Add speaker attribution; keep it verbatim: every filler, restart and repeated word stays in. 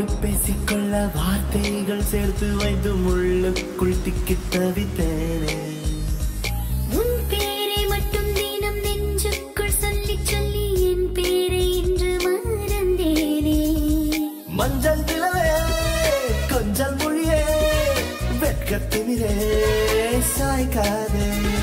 Speaker 1: உன்னோடு பேசிக்கொள்ள வார்த்தைகள் சேர்த்து வைத்து முள்ளுக்குள் திக்கி தவித்தேனே.
Speaker 2: உன் பேரை மட்டும் தினம் நெஞ்சுக்குள் சொல்லி சொல்லி என் பேரை இன்று மறந்தேனே.
Speaker 1: மஞ்சள் நிலவே கொஞ்சல் மொழியே வெட்கத்தினிலே சாய்க்காதே.